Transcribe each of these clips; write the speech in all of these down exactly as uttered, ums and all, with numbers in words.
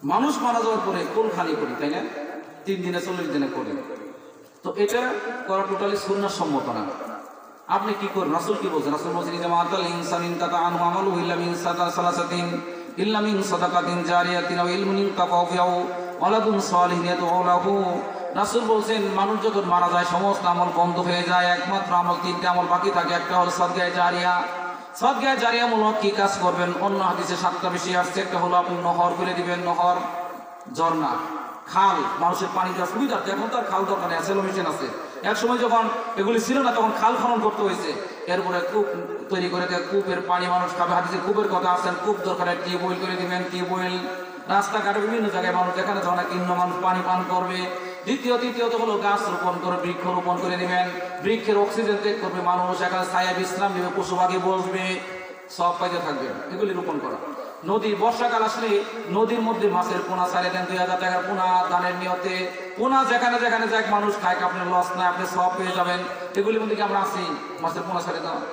মানুষ মারা যাওয়ার পরে কোন খালি করি, তাই না? তিন দিনে চল্লিশ দিনে করি। তো এটা করা টোটালি সুন্নাহ সম্মত না। আপনি কি করেন? রাসূল কি বলছেন? রাসূল বলছেন যে মাতাল ইনসানিন কাতা আনহু আমালুহু ইল্লা মিন সালাসাতিন ইল্লা মিন সাদাকাতিন জারিয়াতিন আও ইলমিন ইনতাফাউ বিহি আও ওয়ালাদুন সালিহিন ইয়াদউ লাহু। রাসূল বলছেন মানুষ যখন মারা যায় সমস্ত আমল বন্ধ হয়ে যায়, একমাত্র আমল তিনটা আমল বাকি থাকে। একটা হলো সাদকায়ে জারিয়া। সাদকায়ে জারিয়া মূলত কি কাজ করবেন? অন্য হাদিসে সাতটা বেশি আসছে। একটা হলো আপনি নহর করে দিবেন, নহর ঝর্ণা, খাল, মানুষের পানি দেওয়ার সুবিধা। এখন তো আর খাল দরকার নেই, সেলো মেশিন আছে। এক সময় যখন এগুলি ছিল না তখন খাল খনন করতে হয়েছে, এরপরে কূপ তৈরি করে দেয়, কূপের পানি মানুষ খাবে। হাদিসে কূপের কথা আসছেন, কূপ দরকার, টিউবওয়েল করে দিবেন। টিউবওয়েল রাস্তাঘাটে বিভিন্ন জায়গায় মানুষ যেখানে ধরনের কিন্ন মানুষ পানি পান করবে। দ্বিতীয় তৃতীয়ত হলো গাছ রোপণ করে, বৃক্ষ রোপণ করে দিবেন। বৃক্ষের অক্সিজেন ত্যাগ করবে মানুষ, এখানে ছায়া বিশ্রাম নেবে, পশু পাখি বসবে, সব পাইতে থাকবে। এগুলি রোপণ করা। নদী বর্ষাকাল আসলে নদীর মধ্যে মাছের পোনা ছাড়ে দেন, দুই হাজার টাকার পোনা দানের নিয়তে। পোনা যেখানে যেখানে যাক মানুষ খায়, আপনার লস নাই, আপনি সব পেয়ে যাবেন। এগুলির মধ্যে কি আমরা আছি? মাছের পোনা ছাড়ে দেওয়া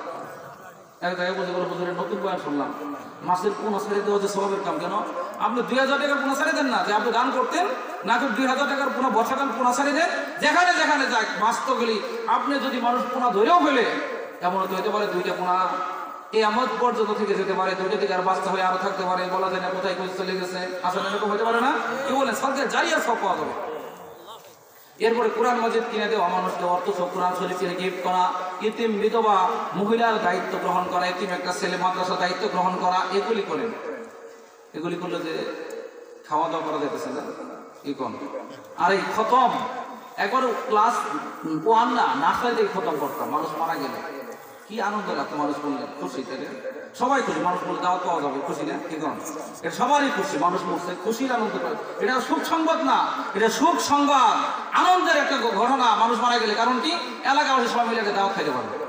এক জায়গায় বলতে গেলে হুজুরের নতুন বয়ান শুনলাম, মাছের পোনা ছেড়ে দেওয়া যে সবের কাম। কেন আপনি দুই হাজার টাকার পোনা ছেড়ে দেন না, যে আপনি দান করতেন না, দুই হাজার টাকার পোনা বর্ষাকাল পোনা ছেড়ে দেন, যেখানে যেখানে যাক মাছ তো গেলি। আপনি যদি মানুষ পোনা ধরেও ফেলে, এমন তো হতে পারে দুইটা পোনা এই আমদ পর্যন্ত থেকে যেতে পারে, দুইটা থেকে আর বাঁচতে হয়ে আরো থাকতে পারে, বলা যায় না কোথায় কোথায় চলে গেছে। আসলে এরকম হতে পারে না? কি বলেন? সরকার জারিয়া সব পাওয়া যাবে। এরপরে কোরআন মাজিদ কিনে দেওয়া, মানুষকে অর্থ সব কোরআন শরীফ কিনে গিফট করা, ইতিম বিধবা মহিলার দায়িত্ব গ্রহণ করা, ইতিম একটা ছেলে মাদ্রাসা দায়িত্ব গ্রহণ করা, এগুলি করেন। এগুলি করলে যে খাওয়া দাওয়া করা যেতেছে না, কি কম। আর এই খতম একবার ক্লাস ওয়ান না নার্সারি থেকে খতম করতাম, মানুষ মারা গেলে কি আনন্দ লাগতো। মানুষ বললে খুশি, তাই সবাই খুশি। মানুষ বললে দাওয়াত পাওয়া যাবে, খুশি না? কি কম, এটা সবারই খুশি। মানুষ মরছে, খুশির আনন্দ করে। এটা সুখ সংবাদ না, এটা সুখ সংবাদ, আনন্দের একটা ঘটনা। মানুষ মারা গেলে কারণ কি? এলাকাবাসী সবাই মিলে একটা দাওয়াত খাইতে পারবে।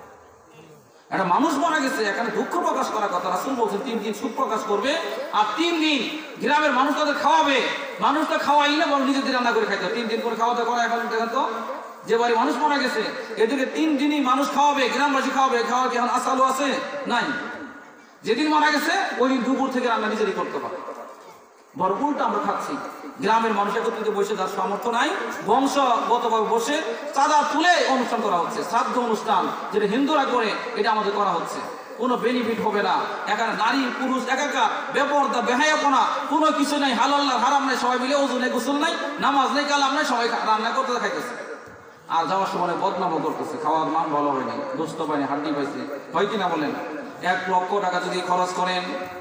একটা মানুষ মারা গেছে, এখানে দুঃখ প্রকাশ করার কথা। রাসূল বলছেন তিন দিন সুখ প্রকাশ করবে, আর তিন দিন গ্রামের মানুষ তাদের খাওয়াবে। মানুষটা খাওয়াই না, বল নিজেদের রান্না করে খাইতে। তিন দিন করে খাওয়া দাওয়া করা। এখন দেখেন তো যে বাড়ি মানুষ মারা গেছে এদিকে তিন দিনই মানুষ খাওয়াবে, গ্রামবাসী খাওয়াবে। খাওয়া কি এখন আসালু আছে? নাই। যেদিন মারা গেছে ওই দিন দুপুর থেকে রান্না নিজেরই করতে পারে। বড় উল্টা আমরা খাচ্ছি। গ্রামের মানুষ একত্রিত বসে, যার সামর্থ্য নাই, বংশগতভাবে বসে চাঁদা তুলে অনুষ্ঠান করা হচ্ছে। শ্রাদ্ধ অনুষ্ঠান যেটা হিন্দুরা করে, এটা আমাদের করা হচ্ছে। কোনো বেনিফিট হবে না। এখানে নারী পুরুষ একাকার, বেপরদা বেহায়াপনা, কোনো কিছু নাই। হালাল হারাম নাই, সবাই মিলে ওযু নেই, গোসল নাই, নামাজ নেই, কালাম নাই, সবাই রান্না করতে খাইতেছে। আর যাওয়ার সময় বদনামও করতেছে, খাওয়ার মান ভালো হয়নি, গোস্ত পায়নি, হাড্ডি পাইছে। হয় কিনা বলেন? এক লক্ষ টাকা যদি খরচ করেন,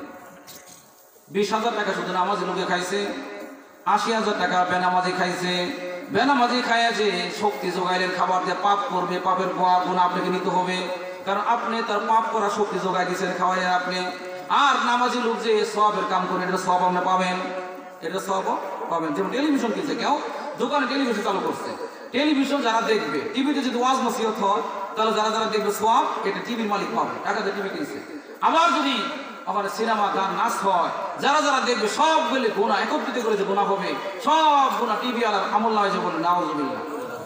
বিশ হাজার টাকা শুধু নামাজি লোকে খাইছে, আশি হাজার টাকা বেনামাজি খাইছে। বেনামাজি খাইয়া যে শক্তি যোগাইলেন, খাবার দিয়ে পাপ করবে, পাপের গুণ আপনাকে নিতে হবে, কারণ আপনি তার পাপ করা শক্তি যোগাই দিয়েছেন খাওয়াইয়া আপনি। আর নামাজি লোক যে সবের কাম করে, এটা সব আপনি পাবেন, এটা সব পাবেন। যেমন টেলিভিশন কিনছে কেউ, দোকানে টেলিভিশন চালু করছে, টেলিভিশন যারা দেখবে, টিভিতে যদি ওয়াজ নসিহত হয় তাহলে যারা যারা দেখবে সব, এটা টিভির মালিক পাবে, টাকা দিয়ে টিভি কিনছে। আবার যদি আমার সিনেমা গান নাচ হয়, যারা যারা দেখবে সবগুলি গুনাহ একত্রিত করে যে গুনাহ হবে, সব গুনাহ টিভি আলার আমল না হয়েছে বলে নাউযুবিল্লাহ।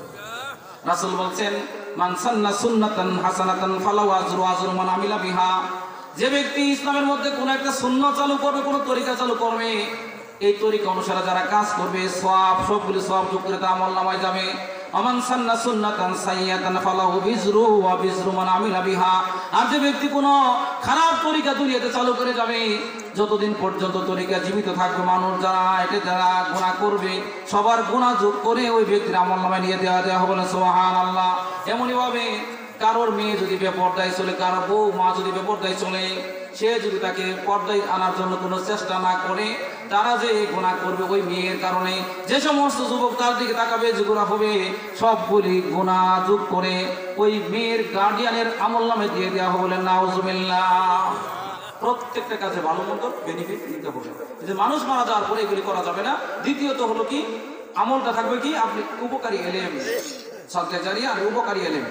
রাসূল বলছেন মান সান্না সুন্নাতান হাসানাতান ফালাহু আজরু আজরু মান আমিলা বিহা। যে ব্যক্তি ইসলামের মধ্যে কোন একটা সুন্নাত চালু করবে, কোন তরিকা চালু করবে, এই তরিকা অনুসারে যারা কাজ করবে সওয়াব, সবগুলি সওয়াব যোগ করে তার আমলনামায় যাবে। আমান সান্না সুন্নাতান সাইয়্যাতান ফালাহু বিজরু ওয়া বিজরু মান আমিলা বিহা। আর যে ব্যক্তি কোনো খারাপ তরিকা দুনিয়াতে চালু করে যাবে, যতদিন পর্যন্ত তরিকা জীবিত থাকবে, মানুষ যারা এটা যারা গুনাহ করবে সবার গুনাহ যোগ করে ওই ব্যক্তির আমলনামায় নিয়ে দেওয়া দেওয়া হবে। সুবহানাল্লাহ। এমনই ভাবে কারোর মেয়ে যদি বেপরদায় চলে, কারোর বউ মা যদি বেপরদায় চলে, সে যদি তাকে পর্দায় আনার জন্য কোনো চেষ্টা না করে, তারা যে গুনাহ করবে ওই মেয়ের কারণে, যে সমস্ত যুবক তার দিকে তাকাবে যে গুনাহ হবে, সবগুলি গুনাহ যোগ করে ওই মেয়ের গার্ডিয়ানের আমলনামে দিয়ে দেওয়া হবে। নাউযুবিল্লাহ। প্রত্যেকটা কাজে ভালো মন্দ বেনিফিট নিতে হবে। যে মানুষ মারা যাওয়ার পরে এগুলি করা যাবে না। দ্বিতীয়ত হলো কি, আমলটা থাকবে কি, আপনি উপকারী এলেম, সাদকায়ে জারিয়া আর উপকারী এলেম,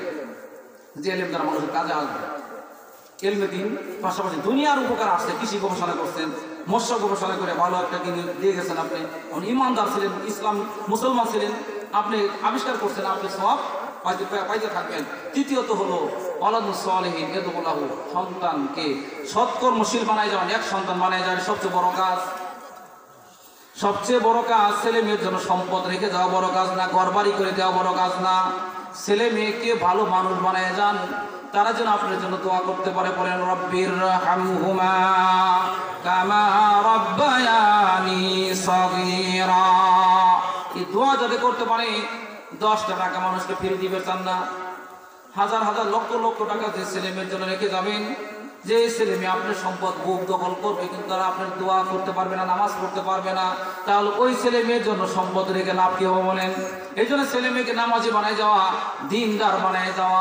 যে এলেম দ্বারা মানুষের কাজে আসবে। এলমে দিন পাশাপাশি দুনিয়ার উপকার আসছে। কৃষি গবেষণা করছেন, মৎস্য গবেষণা করে ভালো একটা কিনে দিয়ে গেছেন, আপনি ইমানদার ছিলেন, ইসলাম মুসলমান ছিলেন, আপনি আবিষ্কার করছেন, আপনি সওয়াব পাইতে পাইতে থাকবেন। তৃতীয়ত হলো ওয়ালাদুন সালিহিন ইয়াদউ লাহু, সন্তানকে সৎকর্মশীল বানায় যাওয়া, এক সন্তান বানায় যাওয়া সবচেয়ে বড় কাজ। সবচেয়ে বড় কাজ ছেলে মেয়ের জন্য সম্পদ রেখে যাওয়া বড় কাজ না, ঘর বাড়ি করে দেওয়া বড় কাজ না। ছেলে মেয়েকে ভালো মানুষ বানায় যান, তারা যেন আপনার জন্য দোয়া করতে পারে। বলেন রব্বির হামহুমা কামা রাব্বায়ানি সগীরা। এই দোয়া যাতে করতে পারে, দশটা টাকা মানুষকে ফিরে দিবে চান না, হাজার হাজার লক্ষ লক্ষ টাকা যে ছেলে মেয়ের জন্য রেখে যাবেন, যে ছেলে মেয়ে আপনার সম্পদ বুক দখল করবে কিন্তু তারা আপনার দোয়া করতে পারবে না, নামাজ পড়তে পারবে না, তাহলে ওই ছেলে মেয়ের জন্য সম্পদ রেখে লাভ কি হবে বলেন? এই জন্য ছেলে মেয়েকে নামাজি বানায় যাওয়া, দিনদার বানায় যাওয়া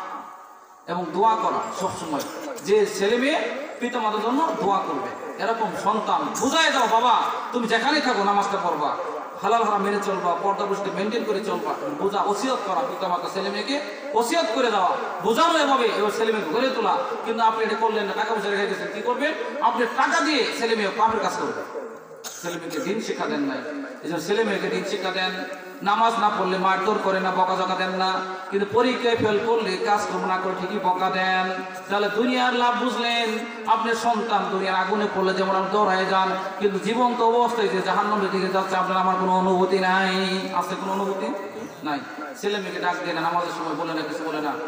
এবং দোয়া করা সবসময়, যে ছেলে মেয়ে পিতা মাতার জন্য দোয়া করবে এরকম সন্তান বুঝায় যাও। বাবা তুমি যেখানেই থাকো নামাজটা পড়বা, হালাল হারাম মেনে চলবা, পর্দা পুষ্টি মেনটেন করে চলবা, বোঝা ওসিয়ত করা, পিতা মাতা ছেলে মেয়েকে ওসিয়ত করে দেওয়া, বোঝানো এভাবে এবার ছেলে মেয়েকে গড়ে তোলা। কিন্তু আপনি এটা করলেন না, টাকা পয়সা রেখে গেছেন, কি করবেন? আপনি টাকা দিয়ে ছেলে মেয়ে পাপের কাজ করবে। ছেলে মেয়েকে দিন শিক্ষা দেন নাই, এই জন্য ছেলে মেয়েকে দিন শিক্ষা দেন। নামাজ না পড়লে মারধর করে না, বকাঝকা দেন না, কিন্তু পরীক্ষায় ফেল করলে কাজ কর্ম না করে ঠিকই বকা দেন। তাহলে দুনিয়ার লাভ বুঝলেন। আপনার সন্তান দুনিয়ার আগুনে পড়লে যেমন আপনি দৌড়ায় যান, কিন্তু জীবন্ত অবস্থায় যে জাহান্নামের দিকে যাচ্ছে আপনার আমার কোনো অনুভূতি নাই। আছে কোনো অনুভূতি নাই। ছেলে মেয়েকে ডাক দিয়ে না, নামাজের সময় বলে না, কিছু বলে না।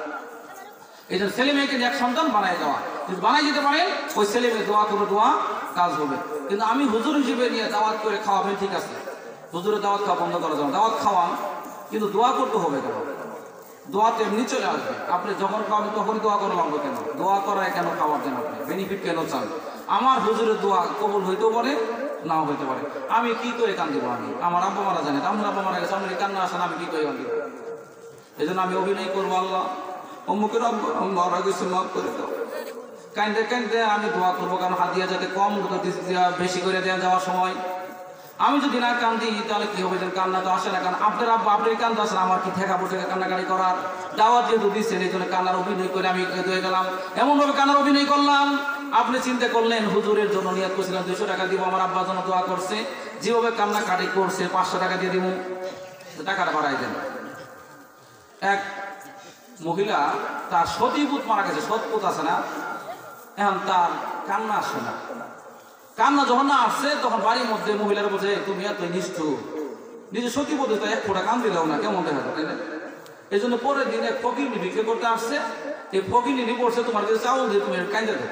এই জন্য ছেলে মেয়েকে এক সন্তান বানায় যাওয়া, যদি বানাই যেতে পারেন ওই ছেলে মেয়ে দোয়া করে দোয়া কাজ হবে। কিন্তু আমি হুজুর হিসেবে নিয়ে দাওয়াত করে খাওয়াবেন, ঠিক আছে, হুজুরের দাওয়াত খাওয়া বন্ধ করা যাবে, দাওয়াত খাওয়ান, কিন্তু দোয়া করতে হবে কেন? দোয়া তো এমনি চলে আসবে, আপনি যখন খাওয়াবেন তখনই দোয়া করা লাগবে কেন? দোয়া করায় কেন খাওয়ার জন্য আপনি বেনিফিট কেন চান? আমার হুজুরের দোয়া কবুল হইতেও পারে, নাও হইতে পারে। আমি কি করে কান দিব? আমি আমার আব্বা মারা জানে, আমার আব্বা মারা গেছে, আমার কান্না আসেন, আমি কি করে কান দিব? এই জন্য আমি অভিনয় করবো, আল্লাহ অমুকের মারা গেছে, মাফ করে দাও, কান্দে কান্দে আমি দোয়া করবো। কারণ হাতিয়া যাতে কম বেশি করে দেওয়া যাওয়ার সময় আমি যদি না কান্দি তাহলে কি হবে? যেন কান্না তো আসে না, কারণ আপনার আব্বা আপনার কান্দা আসেন, আমার কি ঠেকা বসে কান্নাকাটি করার? দাওয়াত যেহেতু দিচ্ছেন এই জন্য কান্নার অভিনয় করে আমি হয়ে গেলাম, এমনভাবে কান্নার অভিনয় করলাম। আপনি চিন্তা করলেন হুজুরের জন্য নিয়ত করছিলাম দুইশো টাকা দিব, আমার আব্বার জন্য দোয়া করছে, যেভাবে কান্নাকাটি করছে পাঁচশো টাকা দিয়ে দিব, টাকাটা বাড়াই দেন। এক মহিলা তার সতীপুত মারা গেছে, সৎপুত আছে না, এখন তার কান্না আসে না। কান্না যখন না আসছে তখন বাড়ির মধ্যে মহিলারা বলছে, তুমি এত নিষ্ঠুর, নিজে সতীপতি তো এক ফোঁটা কান দিলেও না, কেমন দেখা যায়, তাই না? এই জন্য পরের দিন এক ফকির বিক্রি করতে আসছে, এই ফকিনি বলছে তোমার কাছে চাউল দিয়ে তুমি কান্দে দেবো।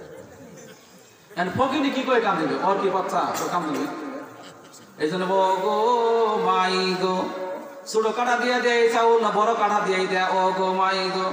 ফকিনি কি করে কান দিবে? ওর কি বাচ্চা কান দিবে? এই জন্য গো মাই গো, ছোট কাঠা দিয়ে দেয় চাউল না বড় কাঠা দিয়ে দেয়, ও গো মাই গো।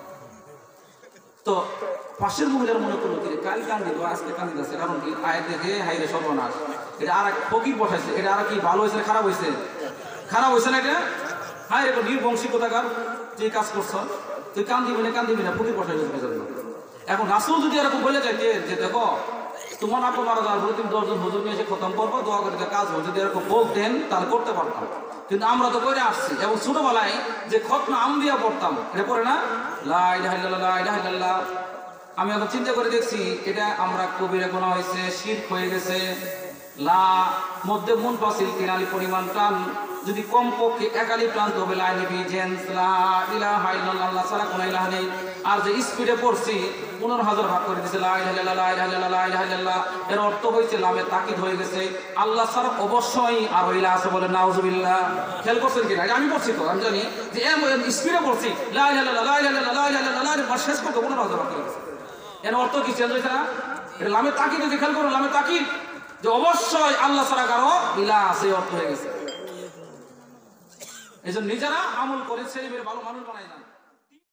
তো পাশের মহিলার মনে করলো কি কাল কান দিল, আজকে কান দিতেছে, কারণ কি আয় দেখে হাইরে সর্বনাশ, এটা আর এক ফকির বসাইছে, এটা আর কি ভালো হয়েছে খারাপ হয়েছে? খারাপ হয়েছে না এটা? হায় রে নির্বংশী কোথাকার, যে কাজ করছ তুই কান দিবি না, কান দিবি না, ফকির বসাইছে। এখন রাসূল যদি এরকম বলে যাইতে যে দেখো তোমার আপা মারা যাওয়ার পরে তুমি দশজন হুজুর নিয়ে এসে খতম করবো, দোয়া করে কাজ হবে, যদি এরকম বলতেন তাহলে করতে পারতাম। কিন্তু আমরা তো করে আসছি, এবং ছোটবেলায় যে খতনা আম্বিয়া পড়তাম, এটা পড়ে না, লা ইলাহা ইল্লাল্লাহ লা ইলাহা ইল্লাল্লাহ। আমি এখন চিন্তা করে দেখছি এটা আমরা কবিরা গুনাহ হয়েছে, শিরক হয়ে গেছে। লা মধ্যে মন পাশিল তিনালি পরিমাণ টান, যদি কম পক্ষে একালি প্রান্ত হবে লা ইলাহা ইল্লাল্লাহ, আল্লাহ ছাড়া কোনো ইলাহ নেই। আর যে স্পিডে পড়ছি পনেরো হাজার ভাগ করে দিয়েছে, লা ইলাহা ইল্লাল্লাহ লা ইলাহা ইল্লাল্লাহ লা ইলাহা ইল্লাল্লাহ, এর অর্থ হয়েছে লামে তাকিদ হয়ে গেছে, আল্লাহ ছাড়া অবশ্যই আর ইলাহ আছে বলে নাউজুবিল্লাহ। খেয়াল করছেন কিনা? আমি পড়ছি তো, আমি জানি যে স্পিডে পড়ছি লা ইলাহা ইল্লাল্লাহ লা ইলাহা ইল্লাল্লাহ লা ইলাহা ইল্লাল্লাহ, শেষ করতে পনেরো হাজার ভাগ করে দিয়েছে। এর অর্থ কি চেঞ্জ হয়েছে না? এটা লামে তাকিদ হয়েছে, খেয়াল করুন, লামে তাকিদ যে অবশ্যই আল্লাহ ছাড়া কারো ইলাহ আছে, অর্থ হয়ে গেছে। এই জন্য নিজেরা আমল করে ছেলে মেয়ের ভালো মানুষ বানাই যান।